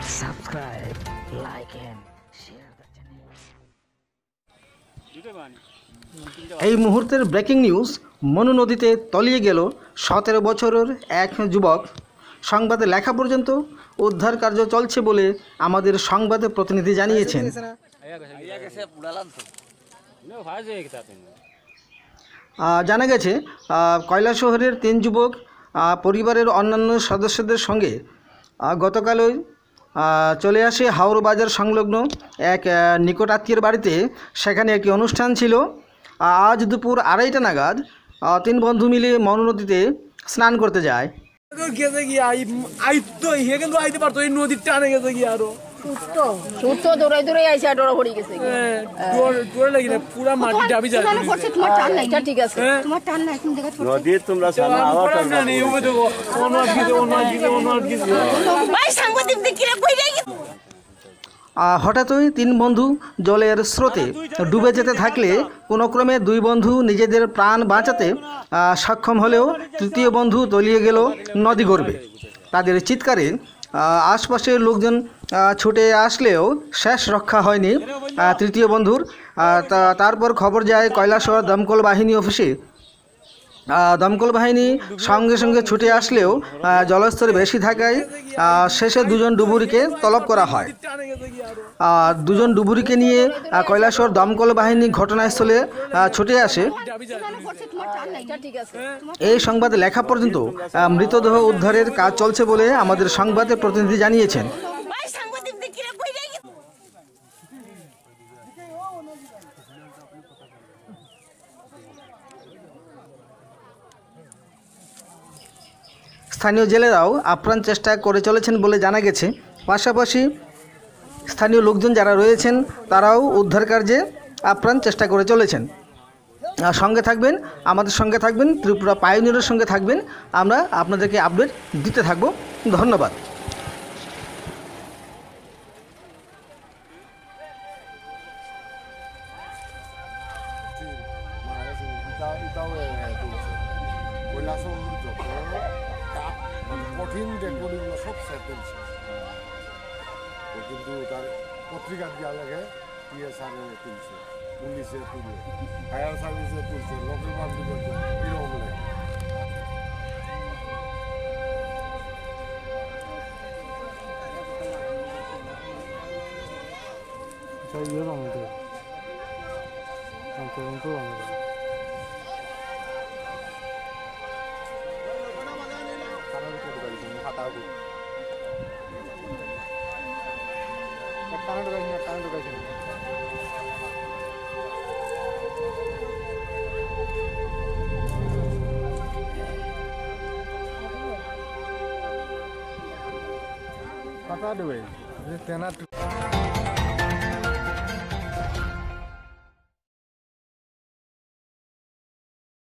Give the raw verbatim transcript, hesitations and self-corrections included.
subscribe, like and share the channel. এই মুহূর্তের breaking news, Manu নদীতে তলিয়ে গেল সতেরো বছরের এক যুবক। সংবাদে লেখা পর্যন্ত উদ্ধার কার্য চলছে বলে আমাদের সংবাদ প্রতিনিধি জানিয়েছেন। জানা গেছে কৈলাসহরের তিন যুবক পরিবারের অন্যান্য সদস্যদের সঙ্গে গতকালই চলে আসে হাওড় বাজার সংলগ্ন এক নিকট আত্মীয়ের বাড়িতে। সেখানে একটি অনুষ্ঠান ছিল। আজ দুপুর আড়াইটা নাগাদ তিন বন্ধু মিলে মনু নদীতে স্নান করতে যায়। হঠাৎই তিন বন্ধু জলের স্রোতে ডুবে যেতে থাকলে কোনো ক্রমে দুই বন্ধু নিজেদের প্রাণ বাঁচাতে সক্ষম হলেও তৃতীয় বন্ধু তলিয়ে গেল নদী গর্ভে। তাদের চিৎকারে আশপাশের লোকজন ছুটে আসলেও শেষ রক্ষা হয়নি তৃতীয় বন্ধুর। তারপর খবর যায় কৈলাসহর দমকল বাহিনী অফিসে। দমকল বাহিনী সঙ্গে সঙ্গে ছুটে আসলেও জলস্তর বেশি থাকায় শেষে দুজন ডুবুরিকে তলব করা হয়। দুজন ডুবুরিকে নিয়ে কৈলাসহর দমকল বাহিনী ঘটনাস্থলে ছুটে আসে। এই সংবাদে লেখা পর্যন্ত মৃতদেহ উদ্ধারের কাজ চলছে বলে আমাদের সংবাদের প্রতিনিধি জানিয়েছেন। স্থানীয় জেলেরাও আপ্রাণ চেষ্টা করে চলেছেন বলে জানা গেছে। পাশাপাশি স্থানীয় লোকজন যারা রয়েছেন তারাও উদ্ধার কার্যে আপ্রাণ চেষ্টা করে চলেছেন। সঙ্গে থাকবেন, আমাদের সঙ্গে থাকবেন, ত্রিপুরা পাইওনিয়রের সঙ্গে থাকবেন। আমরা আপনাদেরকে আপডেট দিতে থাকব। ধন্যবাদ। কঠিন ডেডবডিগুলো সব সেটেল কিন্তু তার পত্রিকা দেওয়া লাগে টিএসআরে তুলছে, পুলিশে তুলছে, ফায়ার সার্ভিসে তুলছে, লোকাল পাবলিকে তুলছে, এরকম লাগে। Kata dua, ini tenar.